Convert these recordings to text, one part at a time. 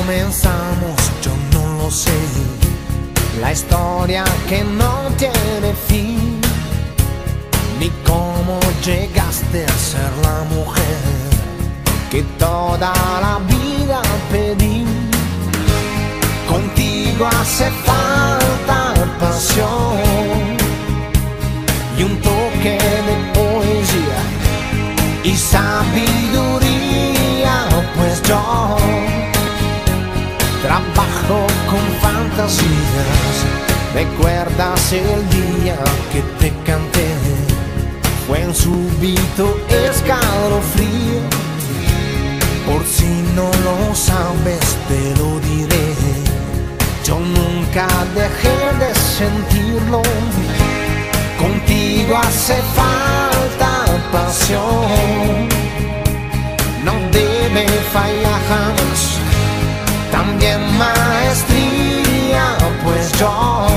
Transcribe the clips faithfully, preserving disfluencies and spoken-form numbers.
comenzamos yo no lo sé. La historia que no tiene fin, ni cómo llegaste a ser la mujer que toda la vida pedí. Contigo hace falta pasión y un toque de poesía y sabiduría, pues yo trabajo con fantasías. ¿Recuerdas el día que te canté? Fue un súbito escalofrío. Por si no lo sabes te lo diré, yo nunca dejé de sentirlo. Contigo hace falta pasión, no debe fallar jamás. También maestría, pues yo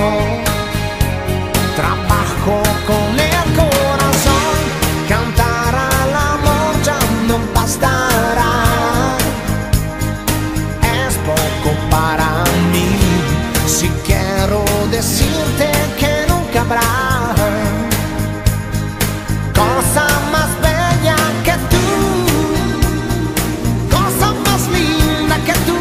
trabajo con el corazón. Cantar al amor ya no bastará, es poco para mí. Si quiero decirte que nunca habrá cosa más bella que tú, cosa más linda que tú,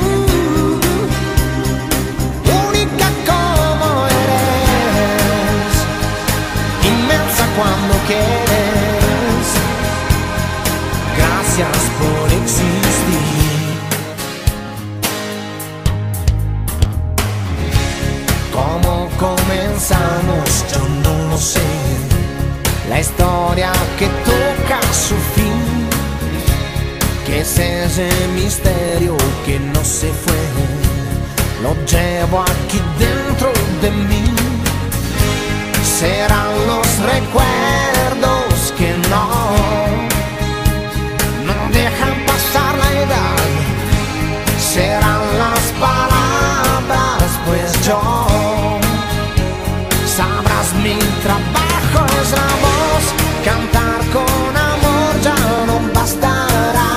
única como eres, inmensa cuando quieres. Gracias por existir. ¿Cómo comenzamos? Yo no lo sé. La historia que toca su fin, que es ese misterio que no se fue, lo llevo aquí dentro de mí. Serán los recuerdos que no, no dejan pasar la edad. Serán las palabras, pues yo sabrás mi trabajo es la voz. Cantar con amor ya no bastará,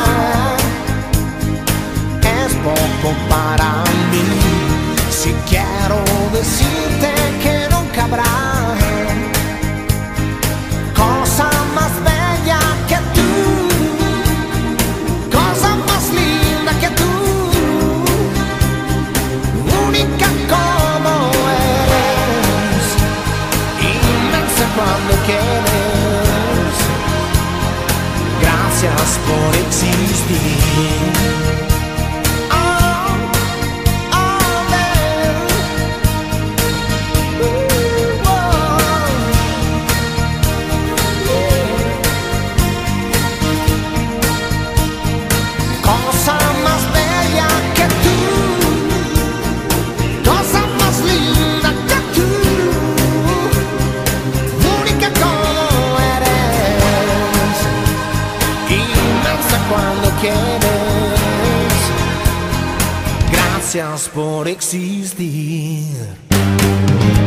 es poco para mí. Si quiero decirte que nunca habrá cosa más bella que tú, cosa más linda que tú, única como eres, inmensa cuando quieres. Gracias por existir. Cuando quieres, gracias por existir.